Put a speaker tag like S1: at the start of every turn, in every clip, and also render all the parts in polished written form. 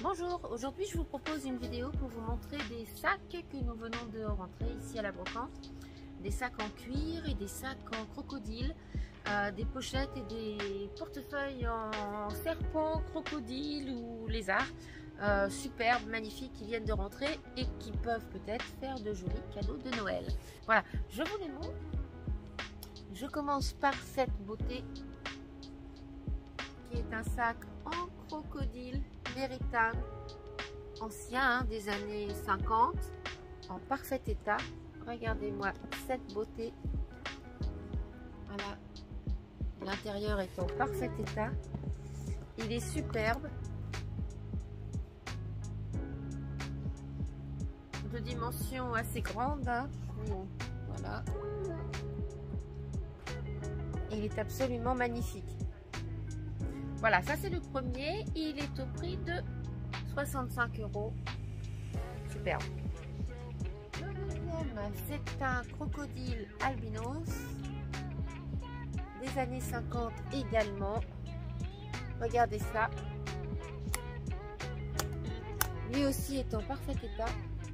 S1: Bonjour, aujourd'hui je vous propose une vidéo pour vous montrer des sacs que nous venons de rentrer ici à la brocante. Des sacs en cuir et des sacs en crocodile, des pochettes et des portefeuilles en serpent, crocodile ou lézard. Superbes, magnifiques, qui viennent de rentrer et qui peuvent peut-être faire de jolis cadeaux de Noël. Voilà, je vous les montre. Je commence par cette beauté qui est un sac en crocodile véritable, ancien, des années 50, en parfait état. Regardez-moi cette beauté. Voilà, l'intérieur est en parfait état. Il est superbe, de dimension assez grande, hein. Voilà, il est absolument magnifique. Voilà, ça c'est le premier. Il est au prix de 65 €. Superbe. Le deuxième, c'est un crocodile albinos des années 50 également. Regardez ça. Lui aussi est en parfait état.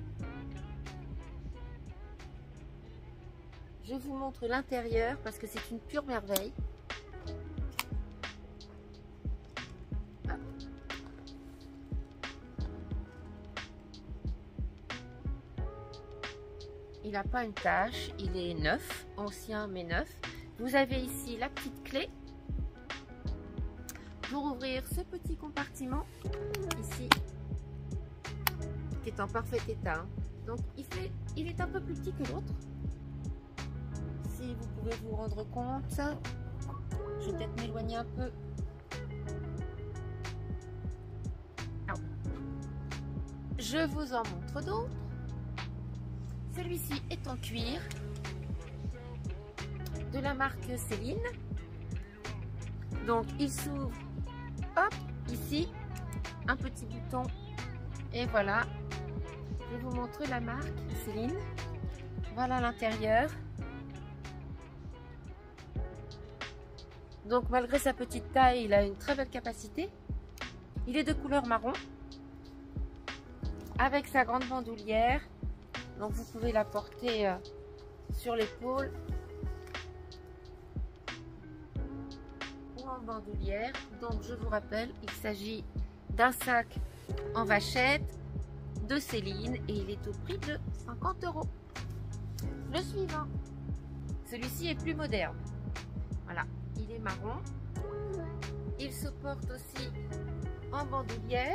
S1: Je vous montre l'intérieur parce que c'est une pure merveille. Il n'a pas une tache, il est neuf, ancien mais neuf. Vous avez ici la petite clé pour ouvrir ce petit compartiment ici qui est en parfait état. Donc il est un peu plus petit que l'autre. Si vous pouvez vous rendre compte, je vais peut-être m'éloigner un peu. Alors, je vous en montre d'autres. Celui-ci est en cuir de la marque Céline. Donc il s'ouvre, hop, ici, un petit bouton et voilà. Je vais vous montrer la marque Céline. Voilà l'intérieur. Donc malgré sa petite taille, il a une très belle capacité. Il est de couleur marron avec sa grande bandoulière. Donc vous pouvez la porter sur l'épaule ou en bandoulière. Donc je vous rappelle, il s'agit d'un sac en vachette de Céline et il est au prix de 50 €. Le suivant, celui-ci est plus moderne. Voilà, il est marron. Il se porte aussi en bandoulière,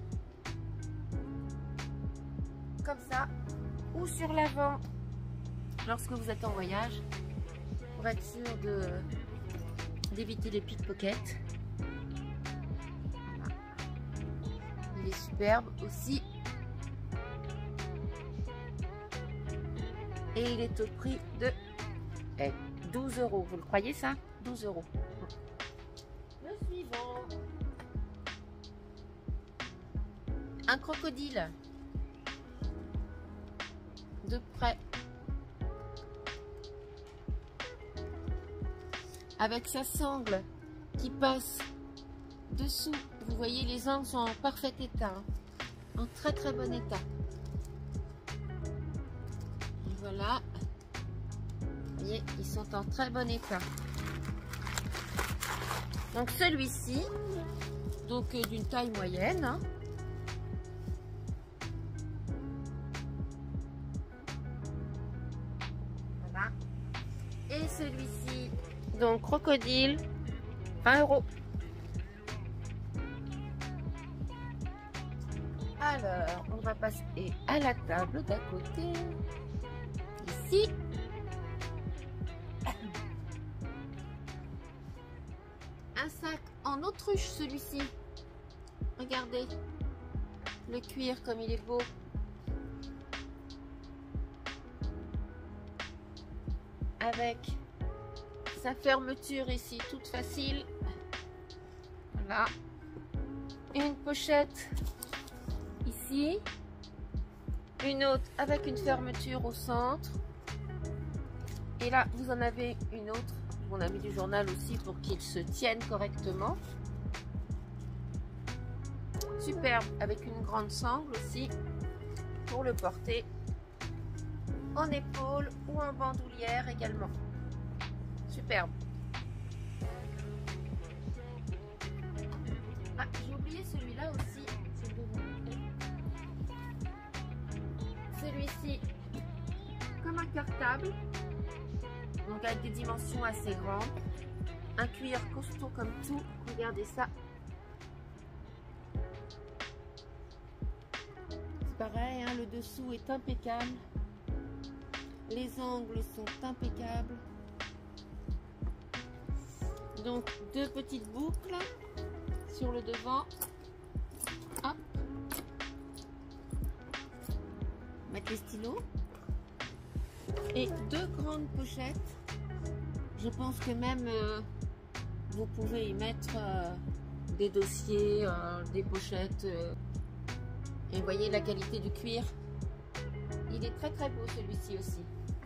S1: comme ça, ou sur l'avant lorsque vous êtes en voyage pour être sûr d'éviter les pickpockets. Voilà. Il est superbe aussi et il est au prix de 12 €. Vous le croyez ça? 12 €. Le suivant, un crocodile de près avec sa sangle qui passe dessous. Vous voyez, les angles sont en parfait état, hein, en très très bon état. Et voilà, vous voyez, ils sont en très bon état. Donc celui-ci, donc d'une taille moyenne, hein. Et celui-ci, donc crocodile, 20 €. Alors, on va passer à la table d'à côté. Ici. Un sac en autruche, celui-ci. Regardez le cuir comme il est beau. Avec sa fermeture ici toute facile. Voilà, une pochette ici, une autre avec une fermeture au centre et là vous en avez une autre. On a mis du journal aussi pour qu'il se tienne correctement. Superbe, avec une grande sangle aussi pour le porter en épaule ou en bandoulière également. Superbe. Ah, j'ai oublié celui-là aussi. Celui-ci, comme un cartable, donc avec des dimensions assez grandes. Un cuir costaud comme tout. Regardez ça. C'est pareil, hein, le dessous est impeccable. Les angles sont impeccables. Donc deux petites boucles sur le devant. Hop. Mettre les stylos. Et deux grandes pochettes. Je pense que même vous pouvez y mettre des dossiers, des pochettes. Et vous voyez la qualité du cuir. Il est très très beau celui-ci aussi.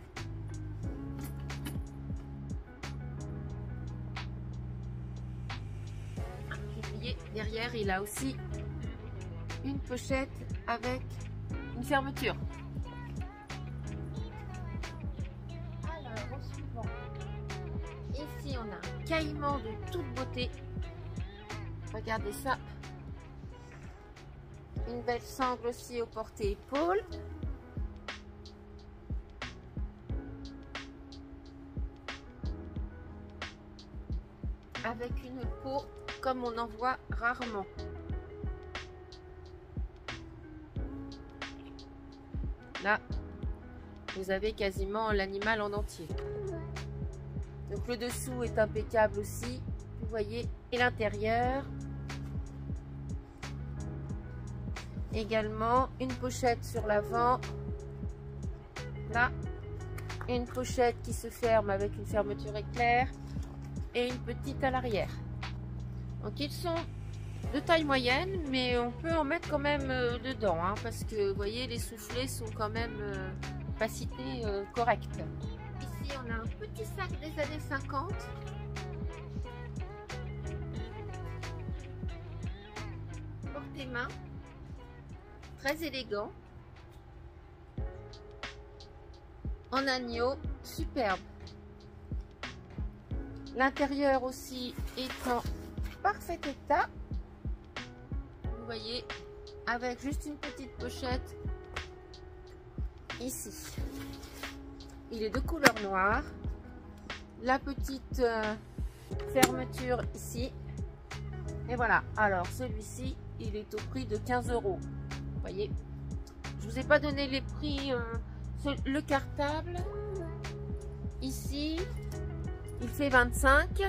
S1: J'ai oublié, derrière il a aussi une pochette avec une fermeture. Alors au suivant, ici on a un caïman de toute beauté. Regardez ça. Une belle sangle aussi au porté-épaule. Avec une peau comme on en voit rarement. Là, vous avez quasiment l'animal en entier. Donc le dessous est impeccable aussi. Vous voyez, et l'intérieur. Également une pochette sur l'avant. Là, une pochette qui se ferme avec une fermeture éclair. Et une petite à l'arrière. Donc ils sont de taille moyenne, mais on peut en mettre quand même dedans, hein, parce que vous voyez les soufflets sont quand même opacité correcte. Ici on a un petit sac des années 50. Porte-main, très élégant, en agneau, superbe. L'intérieur aussi est en parfait état. Vous voyez, avec juste une petite pochette ici. Il est de couleur noire. La petite fermeture ici. Et voilà. Alors celui-ci, il est au prix de 15 €. Vous voyez. Je vous ai pas donné les prix. Le cartable ici. Il fait 25.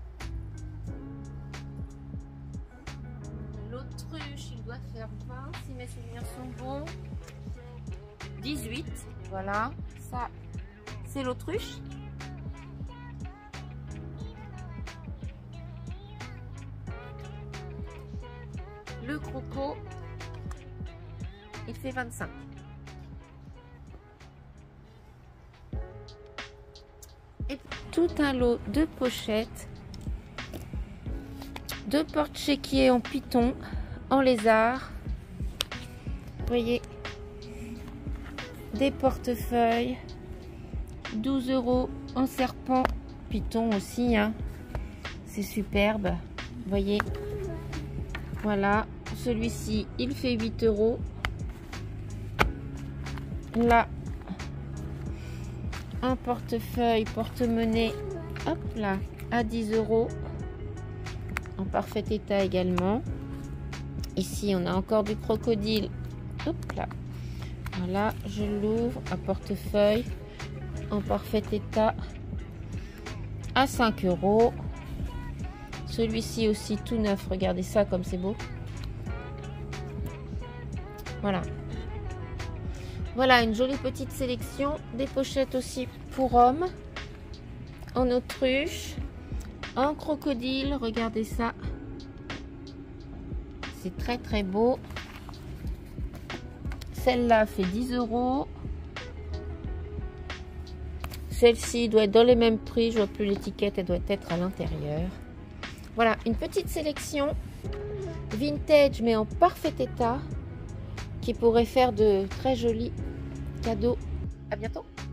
S1: L'autruche, il doit faire 20 si mes souvenirs sont bons. 18. Voilà, ça c'est l'autruche. Le croco, il fait 25. Et tout un lot de pochettes, de porte-chéquiers en python, en lézard. Vous voyez, des portefeuilles, 12 € en serpent, python aussi, hein. C'est superbe. Vous voyez, voilà, celui-ci, il fait 8 €. Là, un portefeuille, porte-monnaie, hop là, à 10 € en parfait état également. Ici on a encore du crocodile, hop là, voilà, je l'ouvre, un portefeuille en parfait état à 5 €. Celui-ci aussi tout neuf, regardez ça comme c'est beau. Voilà. Voilà une jolie petite sélection, des pochettes aussi pour hommes, en autruche, en crocodile, regardez ça. C'est très très beau. Celle-là fait 10 €. Celle-ci doit être dans les mêmes prix, je vois plus l'étiquette, elle doit être à l'intérieur. Voilà, une petite sélection vintage mais en parfait état qui pourrait faire de très jolis cadeaux. À bientôt.